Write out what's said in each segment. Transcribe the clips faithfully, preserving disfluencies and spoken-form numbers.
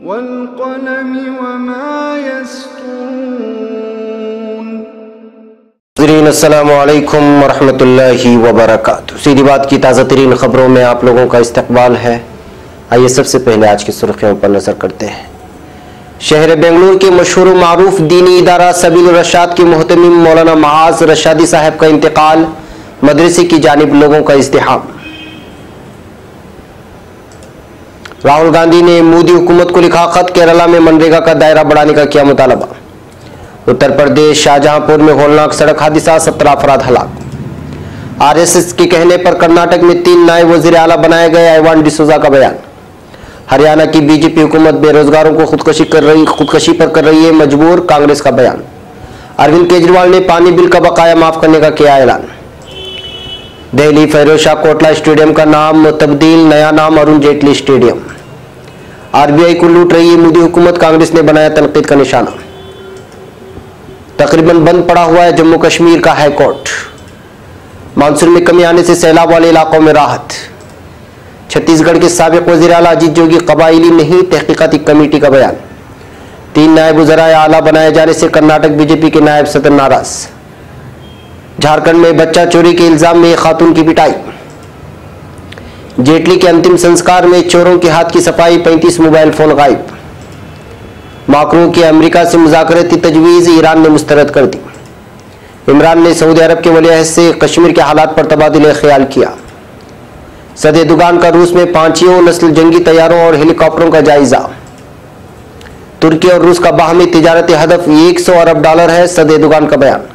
वल्क़लमि वमा यस्तून। अस्सलामु अलैकुम वरहमतुल्लाहि वबरकातुहू। सीधी बात की ताज़ा तरीन खबरों में आप लोगों का इस्तकबाल है। आइए सबसे पहले आज की सुर्खियों पर नजर करते हैं। शहर बेंगलुरु के मशहूर मारूफ दीनी इदारा सबील रशाद के मोहतमिम मौलाना महाज रशादी साहब का इंतकाल, मदरसे की जानिब लोगों का इज़्तिहाम। राहुल गांधी ने मोदी हुकूमत को लिखा खत, केरला में मनरेगा का दायरा बढ़ाने का किया मुतालबा। उत्तर प्रदेश शाहजहांपुर में होलनाक सड़क हादसा, सत्रह अफराद हलाक। आरएसएस के कहने पर कर्नाटक में तीन नायब वजीर आला बनाए गए, आइवान डिसोजा का बयान। हरियाणा की बीजेपी हुकूमत बेरोजगारों को खुदकशी कर रही खुदकशी पर कर रही है मजबूर, कांग्रेस का बयान। अरविंद केजरीवाल ने पानी बिल का बकाया माफ करने का किया ऐलान। दिल्ली फिरोज शाह कोटला स्टेडियम का नाम तब्दील, नया नाम अरुण जेटली स्टेडियम। आरबीआई को लूट रही है मोदी हुकूमत, कांग्रेस ने बनाया तनकीद का निशाना। तकरीबन बंद पड़ा हुआ है जम्मू कश्मीर का हाई कोर्ट। मानसून में कमी आने से सैलाब वाले इलाकों में राहत। छत्तीसगढ़ के साबिक वजीर आला अजीत जोगी कबायली नहीं, तहकीकाती कमेटी का बयान। तीन नायब वज़राए आला बनाए जाने से कर्नाटक बीजेपी के नायब सदर नाराज। झारखंड में बच्चा चोरी के इल्जाम में खातून की पिटाई। जेटली के अंतिम संस्कार में चोरों के हाथ की सफाई, पैंतीस मोबाइल फोन गायब। माकरू की अमेरिका से मुज़ाकराती तजवीज़ ईरान ने मुस्तरद कर दी। इमरान ने सऊदी अरब के वली-अहद से कश्मीर के हालात पर तबादुल ख्याल किया। सदे दुगान का रूस में पांचों नस्ल जंगी तैयारों और हेलीकॉप्टरों का जायजा। तुर्की और रूस का बाहमी तिजारती हदफ एक सौ अरब डॉलर है, सदे दुगान का बयान।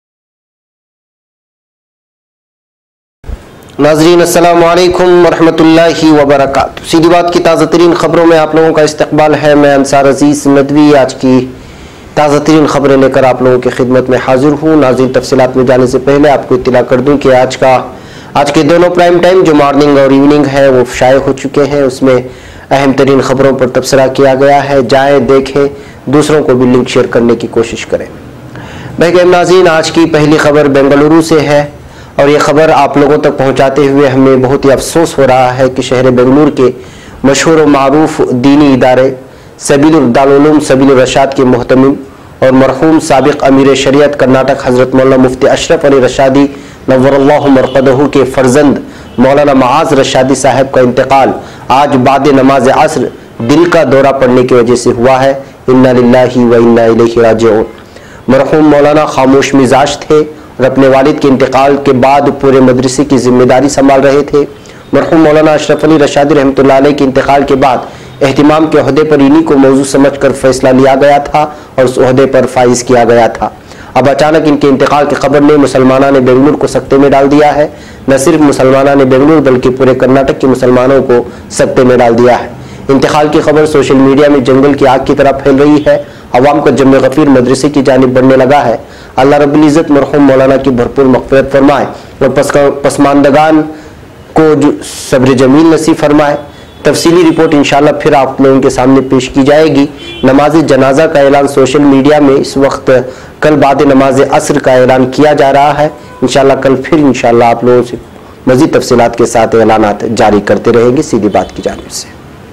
नाज़रीन अस्सलामु अलैकुम वरहमतुल्लाहि वबरकातुहू। सीधी बात की ताज़ा तरीन खबरों में आप लोगों का इस्तकबाल है। मैं अंसार अजीज नदवी आज की ताज़ा तरीन खबरें लेकर आप लोगों की खिदमत में हाजिर हूँ। नाज़रीन तफसीलात में जाने से पहले आपको इत्तला कर दूँ कि आज का आज के दोनों प्राइम टाइम जो मॉर्निंग और इवनिंग है वो शाये हो चुके हैं। उसमें अहम तरीन खबरों पर तबसरा किया गया है। जाएँ, देखें, दूसरों को भी लिंक शेयर करने की कोशिश करें। बहरहाल नाज़रीन, आज की पहली खबर बेंगलुरु से है और ये खबर आप लोगों तक पहुंचाते हुए हमें बहुत ही अफसोस हो रहा है कि शहर बेंगलुरु के मशहूर मारूफ दीनी इदारे सबील दारुल सबील रशाद के मोहतमिम और मरहूम साबिक अमीर शरीयत कर्नाटक हजरत मौलाना मुफ्ती अशरफ अली रशादी नव्वरल्लाहु मरक़दहू के फर्जंद मौलाना महाज रशादी साहब का इंतकाल आज बाद नमाज असर दिल का दौरा पड़ने की वजह से हुआ है। इन्ना लिल्लाहि व इन्ना इलैहि राजिऊन। मरहूम मौलाना खामोश मिजाज थे और अपने वालिद के इंतकाल के बाद पूरे मदरसे की जिम्मेदारी संभाल रहे थे। मरहूम मौलाना अशरफ अली रशादी रहमतुल्लाह अलैह के इंतकाल के बाद एहतिमाम के ओहदे पर इन्हीं को मौजू समझकर फैसला लिया गया था और उस ओहदे पर फाइज किया गया था। अब अचानक इनके इंतकाल की खबर ने मुसलमाना ने बेंगलुरु को सकते में डाल दिया है। न सिर्फ मुसलमाना ने बेंगलुरु बल्कि पूरे कर्नाटक के मुसलमानों को सकते में डाल दिया है। इंतकाल की खबर सोशल मीडिया में जंगल की आग की तरह फैल रही है। अवाम का जम्मे गफीर मदरसे की जानिब बढ़ने लगा है। अल्लाह रब्बुल इज़्ज़त मरहूम मौलाना की भरपूर मग़फ़िरत फरमाए और पसमानदगान को जो सब्र जमील नसीब फरमाए। तफसीली रिपोर्ट इंशाल्लाह फिर आप लोगों के सामने पेश की जाएगी। नमाज जनाजा का ऐलान सोशल मीडिया में इस वक्त कल बाद नमाज असर का ऐलान किया जा रहा है। इंशाल्लाह कल फिर इंशाल्लाह आप लोगों से मज़ीद तफसीलात के साथ ऐलानात जारी करते रहेंगे सीधी बात की जानिब से।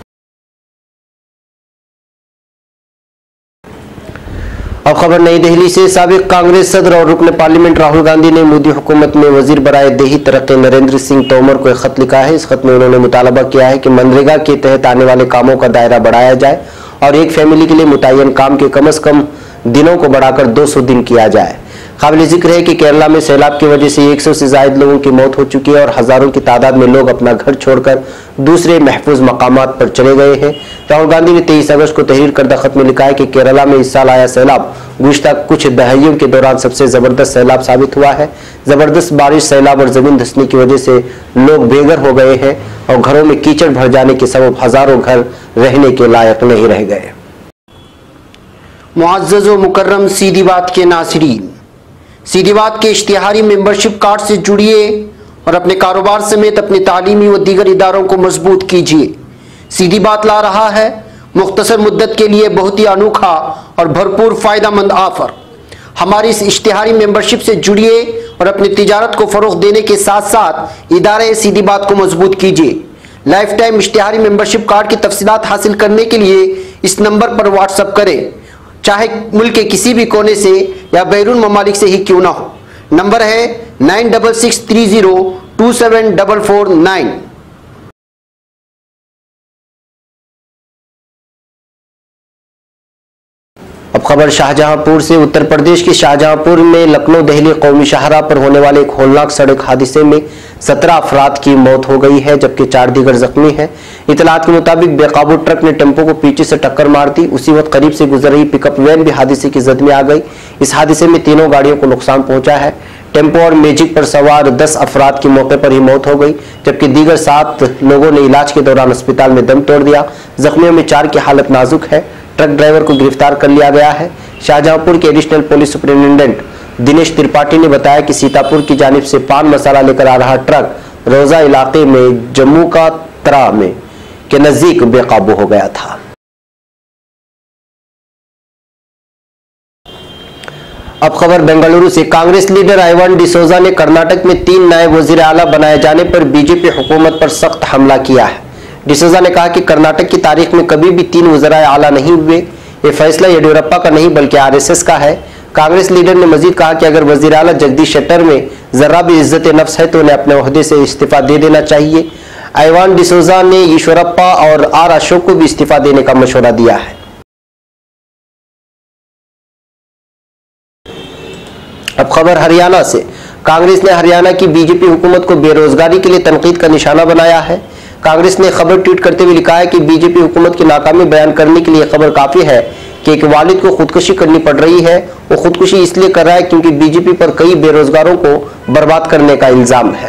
अब खबर नई दिल्ली से। साबिक कांग्रेस सदर और रुकन पार्लियामेंट राहुल गांधी ने मोदी हुकूमत में वजीर बराए देही तरक्की नरेंद्र सिंह तोमर को एक खत लिखा है। इस खत में उन्होंने मुतालबा किया है कि मनरेगा के तहत आने वाले कामों का दायरा बढ़ाया जाए और एक फैमिली के लिए मुतय्यन काम के कम अज कम दिनों को बढ़ाकर दो सौ दिन किया जाए। काबिल जिक्र है कि केरला में सैलाब की वजह से एक सौ से ज्यादा लोगों की मौत हो चुकी है और हजारों की तादाद में लोग अपना घर छोड़कर दूसरे महफूज मकामात पर चले गए हैं। राहुल गांधी ने तेईस अगस्त को तहरीर करदा खत में लिखा है कि केरला में इस साल आया सैलाब गुज़िश्ता कुछ दहाइयों के दौरान सबसे जबरदस्त सैलाब साबित हुआ है। जबरदस्त बारिश, सैलाब और जमीन धंसने की वजह से लोग बेघर हो गए हैं और घरों में कीचड़ भर जाने के सबब हजारों घर रहने के लायक नहीं रह गए। मुअज़्ज़ज़ व मुकर्रम सीधी बात के नाज़रीन, सीधी बात के इश्तिहारी मेंबरशिप कार्ड से जुड़िए और अपने कारोबार समेत अपने तालीमी व दीगर इदारों को मजबूत कीजिए। सीधी बात ला रहा है मुख्तसर मुद्दत के लिए बहुत ही अनोखा और भरपूर फायदामंद ऑफर। हमारी इस इश्तिहारी मेंबरशिप से जुड़िए और अपनी तिजारत को फरोग देने के साथ साथ इदारे सीधी बात को मजबूत कीजिए। लाइफ टाइम इश्तिहारी मेंबरशिप कार्ड की तफसीलात हासिल करने के लिए इस नंबर पर व्हाट्सएप करें, चाहे मुल्क के किसी भी कोने से या बैरून ममालिक से ही क्यों ना हो। नंबर है nine double six three zero two seven double four nine. अब खबर शाहजहांपुर से। उत्तर प्रदेश के शाहजहांपुर में लखनऊ दिल्ली कौमी शाहराह पर होने वाले एक होलनाक सड़क हादसे में सत्रह अफराद की मौत हो गई है, जबकि चार दीगर जख्मी हैं। इतलात के मुताबिक बेकाबू ट्रक ने टेम्पो को पीछे से टक्कर मार दी। उसी वक्त करीब से गुजर रही पिकअप वैन भी हादसे की जद में आ गई। इस हादसे में तीनों गाड़ियों को नुकसान पहुंचा है। टेम्पो और मैजिक पर सवार दस अफराद की मौके पर ही मौत हो गई, जबकि दीगर सात लोगों ने इलाज के दौरान अस्पताल में दम तोड़ दिया। जख्मियों में चार की हालत नाजुक है। ट्रक ड्राइवर को गिरफ्तार कर लिया गया है। शाहजहांपुर के additional police superintendent Dinesh Tripathi ने बताया कि सीतापुर की जानिब से पान मसाला लेकर आ रहा ट्रक रोजा इलाके में जम्मू का तरा में के नजदीक बेकाबू हो गया था। अब खबर बेंगलुरु से। कांग्रेस लीडर आइवान डिसोजा ने कर्नाटक में तीन नए वजीर आला बनाए जाने पर बीजेपी हुकूमत पर सख्त हमला किया है। डिसोजा ने कहा कि कर्नाटक की तारीख में कभी भी तीन वज़ीर आला नहीं हुए। ये फैसला येडियुरप्पा का नहीं बल्कि आरएसएस का है। कांग्रेस लीडर ने मजीद कहा कि अगर वज़ीर आला जगदीश शेट्टर में जरा भी इज्जत नफ्स है तो उन्हें अपने ओहदे से इस्तीफा दे देना चाहिए। आइवान डिसोजा ने येडियुरप्पा और आर अशोक को भी इस्तीफा देने का मशवरा दिया है। अब खबर हरियाणा से। कांग्रेस ने हरियाणा की बीजेपी हुकूमत को बेरोजगारी के लिए तनकीद का निशाना बनाया है। कांग्रेस ने खबर ट्वीट करते हुए लिखा है कि बीजेपी हुकूमत की नाकामी बयान करने के लिए खबर काफी है कि एक वालिद को खुदकुशी करनी पड़ रही है। वो खुदकुशी इसलिए कर रहा है क्योंकि बीजेपी पर कई बेरोजगारों को बर्बाद करने का इल्जाम है।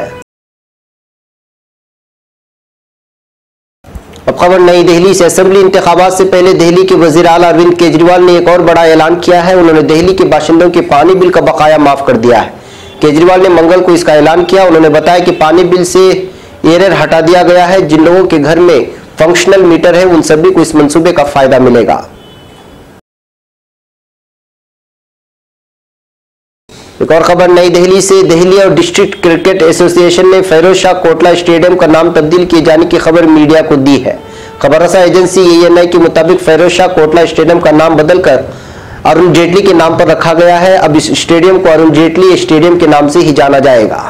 अब खबर नई दिल्ली से। असेंबली इंतखाबात से पहले दिल्ली के वजीर आला अरविंद केजरीवाल ने एक और बड़ा ऐलान किया है। उन्होंने दिल्ली के बाशिंदों के पानी बिल का बकाया माफ कर दिया है। केजरीवाल ने मंगल को इसका ऐलान किया। उन्होंने बताया कि पानी बिल से एरर हटा दिया गया है। जिन लोगों के घर में फंक्शनल मीटर है उन सभी को इस मंसूबे का फायदा मिलेगा। एक और खबर नई दिल्ली से। दिल्ली और डिस्ट्रिक्ट क्रिकेट एसोसिएशन ने फिरोज शाह कोटला स्टेडियम का नाम तब्दील किए जाने की खबर मीडिया को दी है। खबर रसा एजेंसी एएनआई के मुताबिक फिरोज शाह कोटला स्टेडियम का नाम बदलकर अरुण जेटली के नाम पर रखा गया है। अब इस स्टेडियम को अरुण जेटली स्टेडियम के नाम से ही जाना जाएगा।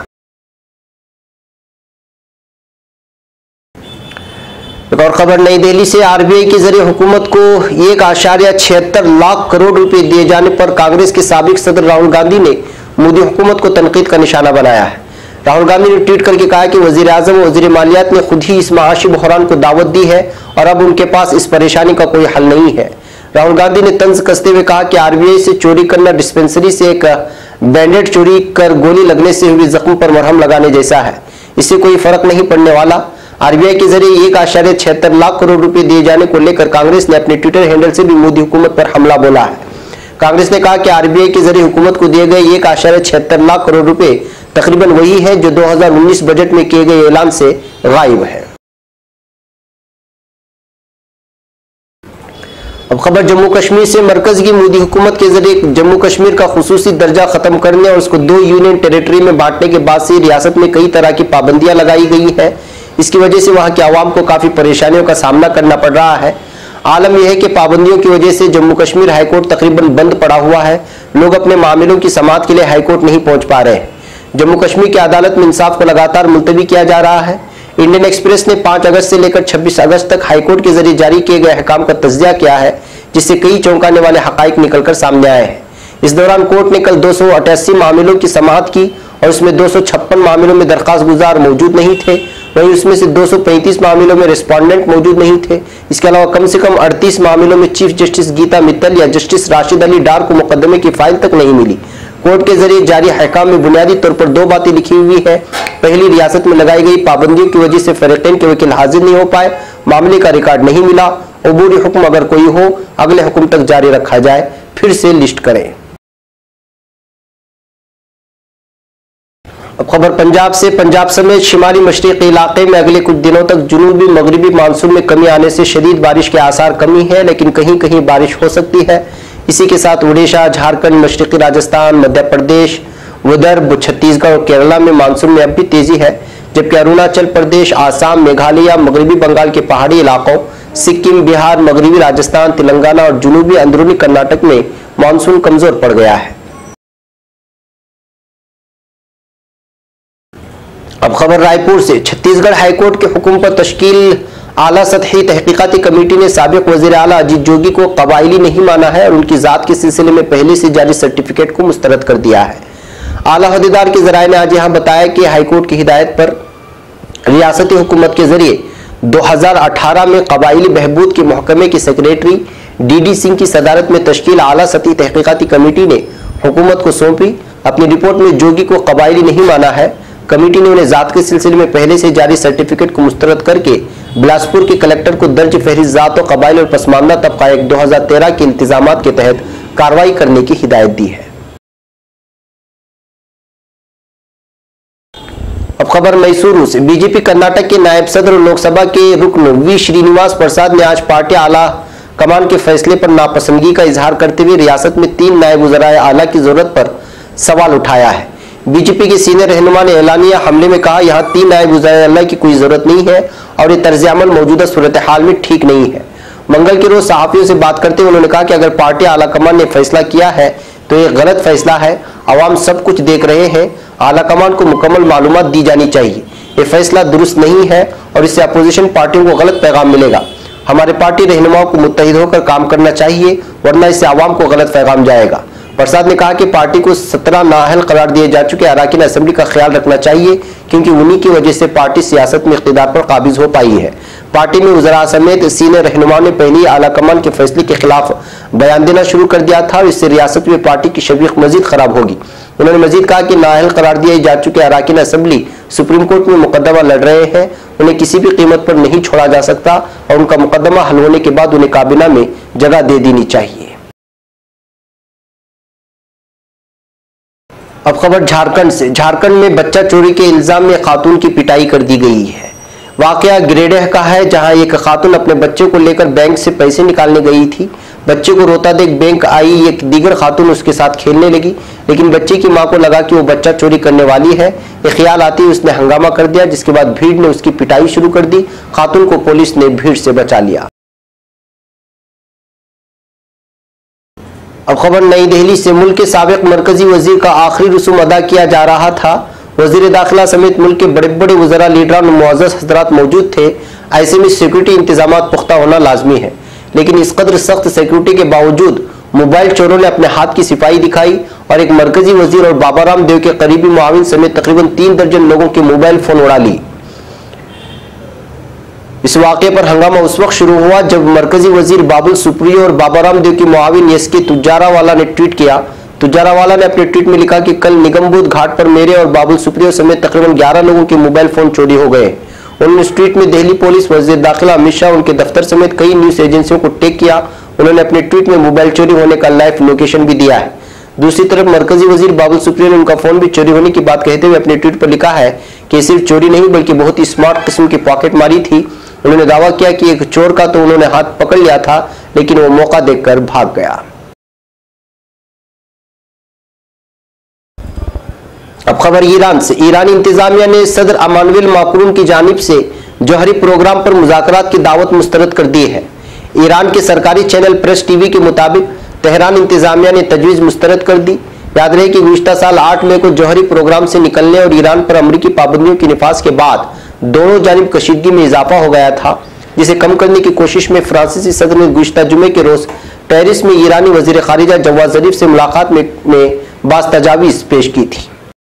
एक और खबर नई दिल्ली से। आरबीआई के जरिए हुकूमत को एक आशार्य छिहत्तर लाख करोड़ रुपए दिए जाने पर कांग्रेस के साबिक सदर राहुल गांधी ने मोदी हुकूमत को तनकीद का निशाना बनाया है। राहुल गांधी ने ट्वीट करके कहा कि वजीर आजम और वजीर मालियात ने खुद ही इस माशी बहरान को दावत दी है और अब उनके पास इस परेशानी का कोई हल नहीं है। राहुल गांधी ने तंज कसते हुए कहा कि आरबीआई से चोरी करना डिस्पेंसरी से एक बैंडेड चोरी कर गोली लगने से हुए जख्म पर मरहम लगाने जैसा है। इससे कोई फर्क नहीं पड़ने वाला। आरबीआई के जरिए एक आशार्य छिहत्तर लाख करोड़ रुपए दिए जाने को लेकर कांग्रेस ने अपने ट्विटर हैंडल से भी मोदी हुकूमत पर हमला बोला है। कांग्रेस ने कहा कि आरबीआई के जरिए हुकूमत को दिए गए एक आशार्य छिहत्तर लाख करोड़ रुपए तकरीबन वही है जो दो हज़ार उन्नीस बजट में किए गए ऐलान से गायब है। अब खबर जम्मू कश्मीर से। मरकज की मोदी हुकूमत के जरिए जम्मू कश्मीर का खुसूसी दर्जा खत्म करने और उसको दो यूनियन टेरिटरी में बांटने के बाद से रियासत में कई तरह की पाबंदियां लगाई गई है। इसकी वजह से वहां के आवाम को काफी परेशानियों का सामना करना पड़ रहा है। आलम यह है कि पाबंदियों की वजह से जम्मू कश्मीर हाईकोर्ट तकरीबन बंद पड़ा हुआ है। लोग अपने मामलों की समाअत के लिए हाईकोर्ट नहीं पहुंच पा रहे हैं। जम्मू कश्मीर की अदालत में इंसाफ को लगातार मुलतवी किया जा रहा है। इंडियन एक्सप्रेस ने पांच अगस्त से लेकर छब्बीस अगस्त तक हाईकोर्ट के जरिए जारी किए गए अहकाम का तज्जिया किया है, जिससे कई चौंकाने वाले हकाइक निकलकर सामने आए हैं। इस दौरान कोर्ट ने कल दो सौ अठासी मामलों की समाअत की और उसमें दो सौ छप्पन मामलों में दरखास्त गुजार मौजूद नहीं थे। वहीं उसमें से दो सौ पैंतीस मामलों में रिस्पोंडेंट मौजूद नहीं थे। इसके अलावा कम से कम अड़तीस मामलों में चीफ जस्टिस गीता मित्तल या जस्टिस राशिद अली डार को मुकदमे की फाइल तक नहीं मिली। कोर्ट के जरिए जारी अहकाम में बुनियादी तौर पर दो बातें लिखी हुई है। पहली, रियासत में लगाई गई पाबंदियों की वजह से फरीकैन के वकील हाजिर नहीं हो पाए, मामले का रिकॉर्ड नहीं मिला। अबूरी हुक्म अगर कोई हो अगले हुक्म तक जारी रखा जाए, फिर से लिस्ट करें। अब खबर पंजाब से। पंजाब समेत शिमाली मशरिकी इलाके में अगले कुछ दिनों तक जुनूबी मगरबी मानसून में कमी आने से शदीद बारिश के आसार कमी है, लेकिन कहीं कहीं बारिश हो सकती है। इसी के साथ उड़ीसा, झारखंड, मशरिकी राजस्थान, मध्य प्रदेश, विदर्भ, छत्तीसगढ़ और केरला में मानसून में अब भी तेजी है, जबकि अरुणाचल प्रदेश, आसाम, मेघालय, मगरबी बंगाल के पहाड़ी इलाकों, सिक्किम, बिहार, मगरबी राजस्थान, तेलंगाना और जुनूबी अंदरूनी कर्नाटक में मानसून कमजोर पड़ गया है। अब खबर रायपुर से। छत्तीसगढ़ हाईकोर्ट के हुक्म पर तश्कील आला सतही तहकीकाती कमेटी ने साबिक वजीर आला अजीत जोगी को कबायली नहीं माना है और उनकी जात के सिलसिले में पहले से जारी सर्टिफिकेट को मुस्तरद कर दिया है। आला अहदेदार के जराये ने आज यहां बताया कि हाईकोर्ट की हिदायत पर रियासती हुकूमत के जरिए दो हज़ार अठारह में कबायली बहबूद के महकमे की सेक्रेटरी डी डी सिंह की सदारत में तश्कील आला सतही तहकीकाती कमेटी ने हुकूमत को सौंपी। अपनी रिपोर्ट में जोगी को कबायली नहीं माना है। कमेटी ने उन्हें जात के सिलसिले में पहले से जारी सर्टिफिकेट को मुस्तरद करके बिलासपुर के कलेक्टर को दर्ज फहरिस्त जात और कबाइल और पसमानदा तबका एक दो हज़ार तेरह के इंतजामात के तहत कार्रवाई करने की हिदायत दी है। अब खबर मैसूरू से। बीजेपी कर्नाटक के नायब सदर और लोकसभा के रुकन वी श्रीनिवास प्रसाद ने आज पार्टी आला कमान के फैसले पर नापसंदगी का इजहार करते हुए रियासत में तीन नायब वज़राए आला की जरूरत पर सवाल उठाया है। बीजेपी के सीनियर रहनुमा ने एलानिया हमले में कहा, यहाँ तीन नायब वज़राए आला की कोई जरूरत नहीं है और ये तर्ज अमल मौजूदा सूरत हाल में ठीक नहीं है। मंगल के रोज सहाफियों से बात करते हुए उन्होंने कहा कि अगर पार्टी आला कमान ने फैसला किया है तो ये गलत फैसला है। अवाम सब कुछ देख रहे हैं। आला कमान को मुकम्मल मालूमात दी जानी चाहिए। ये फैसला दुरुस्त नहीं है और इससे अपोजिशन पार्टियों को गलत पैगाम मिलेगा। हमारे पार्टी रहनुमाओं को मुत्तहिद होकर काम करना चाहिए, वरना इससे आवाम को गलत पैगाम जाएगा। प्रसाद ने कहा कि पार्टी को सत्रह नाअहल करार दिए जा चुके अरकान असेंबली का ख्याल रखना चाहिए, क्योंकि उन्हीं की वजह से पार्टी सियासत में इख्तिदार पर काबिज हो पाई है। पार्टी में वज़रा समेत सीनियर रहनुमाओं ने पहले ही आला कमान के फैसले के खिलाफ बयान देना शुरू कर दिया था और इससे रियासत में पार्टी की शबीक मजीद खराब होगी। उन्होंने मजीद कहा कि नाअहल करार दिए जा चुके अरकान असेंबली सुप्रीम कोर्ट में मुकदमा लड़ रहे हैं, उन्हें किसी भी कीमत पर नहीं छोड़ा जा सकता और उनका मुकदमा हल होने के बाद उन्हें काबीना में जगह दे देनी चाहिए। अब खबर झारखंड से। झारखंड में बच्चा चोरी के इल्जाम में खातून की पिटाई कर दी गई है। वाकया गिरिडीह का है, जहां एक खातून अपने बच्चे को लेकर बैंक से पैसे निकालने गई थी। बच्चे को रोता देख बैंक आई एक दीगर खातून उसके साथ खेलने लगी, लेकिन बच्चे की मां को लगा कि वो बच्चा चोरी करने वाली है। ये ख्याल आते ही उसने हंगामा कर दिया, जिसके बाद भीड़ ने उसकी पिटाई शुरू कर दी। खातून को पुलिस ने भीड़ से बचा लिया। अब खबर नई दिल्ली से। मुल्क के साबिक मरकजी वजीर का आखिरी रसूम अदा किया जा रहा था। वजीर दाखिला समेत मुल्क के बड़े बड़े वज़रा, लीडरान और मुअज़्ज़ज़ हज़रात मौजूद थे। ऐसे में सिक्योरिटी इंतजामात पुख्ता होना लाजमी है, लेकिन इस कदर सख्त सिक्योरिटी के बावजूद मोबाइल चोरों ने अपने हाथ की सिपाही दिखाई और एक मरकजी वजीर और बाबा रामदेव के करीबी मुआविन समेत तकरीबन तीन दर्जन लोगों के मोबाइल फोन उड़ा ली। इस वाक़े पर हंगामा उस वक्त शुरू हुआ जब मरकजी वजीर बाबुल सुप्रियो और बाबा रामदेव के मुआविन एस के तुजारावाला ने ट्वीट किया। तुजारावाला ने अपने ट्वीट में लिखा कि कल निगमबोध घाट पर मेरे और बाबुल सुप्रियो समेत तकरीबन ग्यारह लोगों के मोबाइल फोन चोरी हो गए। उन्होंने इस ट्वीट में दिल्ली पुलिस, वजीर दाखिला अमित शाह, उनके दफ्तर समेत कई न्यूज एजेंसियों को टैग किया। उन्होंने अपने ट्वीट में मोबाइल चोरी होने का लाइव लोकेशन भी दिया है। दूसरी तरफ मरकजी वजीर बाबुल सुप्रियो ने उनका फोन भी चोरी होने की बात कहते हुए अपने ट्वीट पर लिखा है कि सिर्फ चोरी नहीं बल्कि बहुत ही स्मार्ट किस्म की पॉकेट मारी थी। उन्होंने दावा किया कि एक चोर का तो उन्होंने हाथ पकड़ लिया था, लेकिन वो मौका देखकर भाग गया। अब खबर ईरान से। ईरानी इंतजामिया ने सदर अमानुएल माक्रून की जानिब से जौहरी प्रोग्राम पर मुज़ाकरात की दावत मुस्तरद कर दी है। ईरान के सरकारी चैनल प्रेस टीवी के मुताबिक तेहरान इंतजामिया ने तजवीज़ मुस्तरद कर दी। याद रहे कि गुज़िश्ता साल आठ मई को जौहरी प्रोग्राम से निकलने और ईरान पर अमरीकी पाबंदियों के निफाज के बाद दोनों जानिब कशीदगी में इजाफा हो गया था, जिसे कम करने की कोशिश में फ्रांसीसी सदर ने गुज़िश्ता जुमे के रोज पेरिस में ईरानी वजीर खारिजा जवाद ज़रीफ से मुलाकात में, में बाज़ तजावीज़ पेश की थी।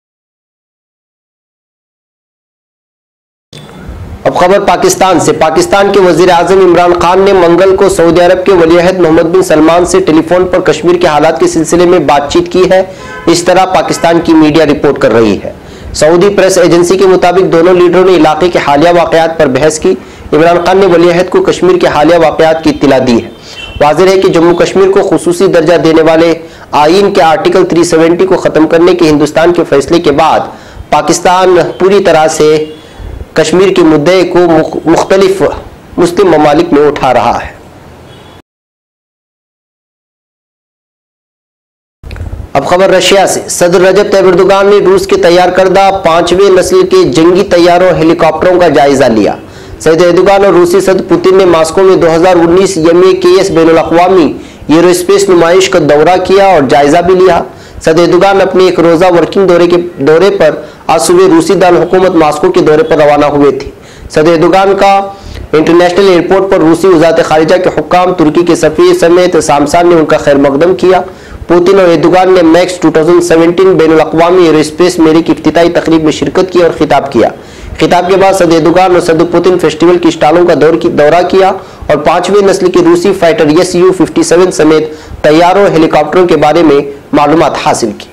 अब खबर पाकिस्तान से। पाकिस्तान के वजीर आजम इमरान खान ने मंगल को सऊदी अरब के वलीअहद मोहम्मद बिन सलमान से टेलीफोन पर कश्मीर के हालात के सिलसिले में बातचीत की है। इस तरह पाकिस्तान की मीडिया रिपोर्ट कर रही है। सऊदी प्रेस एजेंसी के मुताबिक दोनों लीडरों ने इलाके के हालिया वाकयात पर बहस की। इमरान खान ने वलीअहद को कश्मीर के हालिया वाकयात की इत्तला दी है। वाज़ेह है कि जम्मू कश्मीर को खुसूसी दर्जा देने वाले आईन के आर्टिकल तीन सौ सत्तर को खत्म करने के हिंदुस्तान के फैसले के बाद पाकिस्तान पूरी तरह से कश्मीर के मुद्दे को मुख्तलिफ मुस्लिम ममालिक में उठा रहा है। अब खबर रशिया से। सदर रजब तैयब एर्दोगान ने रूस के तैयार करदा पांचवें नस्ल के जंगी तैयारों हेलीकॉप्टरों का जायजा लिया। सईद एर्दोगान और रूसी सदर पुतिन ने मॉस्को में दो हज़ार उन्नीस एम ए के एस बैनुल अक़वामी एरोस्पेस नुमाइश का दौरा किया और जायजा भी लिया। सईद एर्दोगान अपने एक रोजा वर्किंग दौरे के दौरे पर आज सुबह रूसी दारुल हुकूमत मॉस्को के दौरे पर रवाना हुए थे। सईद एर्दोगान का इंटरनेशनल एयरपोर्ट पर रूसी वज़ारत खारिजा के हुक्काम, तुर्की के सफ़ीर समेत सामसान ने उनका खैर मकदम किया। पुतिन और एर्दोगान ने मैक्स दो हज़ार सत्रह बैनुल अक़वामी एरोस्पेस मेले की इफ्तिताई तकरीब में शिरकत की और खिताब किया। खिताब के बाद सदर एर्दोगान और सदर पुतिन फेस्टिवल की स्टॉलों का दौर की दौरा किया और पांचवें नस्ल की रूसी फाइटर एस यू सत्तावन समेत तैयारों हेलीकॉप्टरों के बारे में मालूमात हासिल की।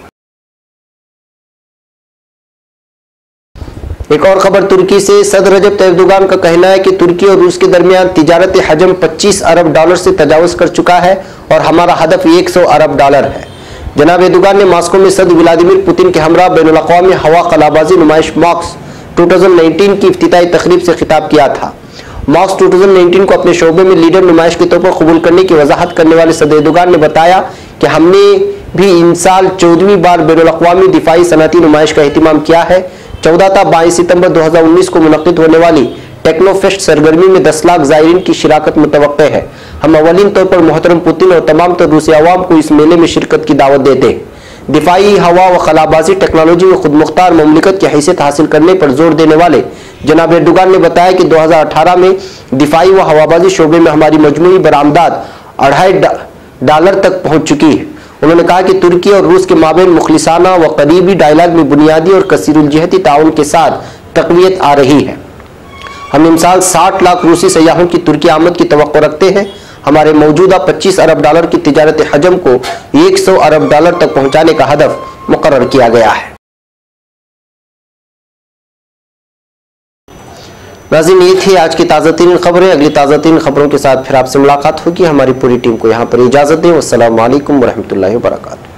एक और खबर तुर्की से। सदर रजब तैयब एर्दोगान का कहना है कि तुर्की और रूस के दरमियान तिजारत हजम पच्चीस अरब डॉलर से तजावुज कर चुका है और हमारा हदफ सौ अरब डॉलर है। जनाब एर्दोगान ने मॉस्को में सदर व्लादिमीर पुतिन के हमरा बैनुल अक़वामी हवा कलाबाजी नुमाइश मॉक्स दो हज़ार उन्नीस की इफ्तिताई तकरीब से खिताब किया था। मॉक्स दो हज़ार उन्नीस को अपने शोबे में लीडर नुमाइश के तौर पर कबूल करने की वजाहत करने वाले सदर एर्दोगान ने बताया कि हमने भी इन साल चौदहवीं बार बैनुल अक़वामी दिफाई सनअती नुमाइश का एहतमाम किया है। चौदह था बाईस सितंबर दो हज़ार उन्नीस को मुनक़िद होने वाली टेक्नोफेस्ट सरगर्मी में दस लाख ज़ायरीन की शिराकत मुतवक्के है। हम अवलीन तौर पर मोहतरम पुतिन और तमाम तर रूसी अवाम को इस मेले में शिरकत की दावत देते हैं। दिफाई, हवा व खलाबाजी टेक्नोलॉजी में खुद मुख्तार ममलिकत की हैसियत हासिल करने पर जोर देने वाले जनाब एर्दोगान ने बताया कि दो हज़ार अठारह में दिफाई व हवाबाजी शोबे में हमारी मजमूई बरामदात अढ़ाई डॉलर तक पहुंच चुकी है। उन्होंने कहा कि तुर्की और रूस के माबेन मुखलिसाना व करीबी डायलॉग में बुनियादी और कसीरुलजहती ताउन के साथ तक़वियत आ रही है। हम इमसाल साठ लाख रूसी सयाहों की तुर्की आमद की तवक्को रखते हैं। हमारे मौजूदा पच्चीस अरब डॉलर की तिजारत हजम को सौ अरब डॉलर तक पहुंचाने का हदफ मुकर्रर किया गया है। नाज़रीन, ये थी आज की ताज़ा तरीन खबरें। अगली ताज़ा तरीन खबरों के साथ फिर आपसे मुलाकात होगी। हमारी पूरी टीम को यहाँ पर इजाज़त दें। वस्सलामु अलैकुम वरहमतुल्लाहि वबरकातुहू।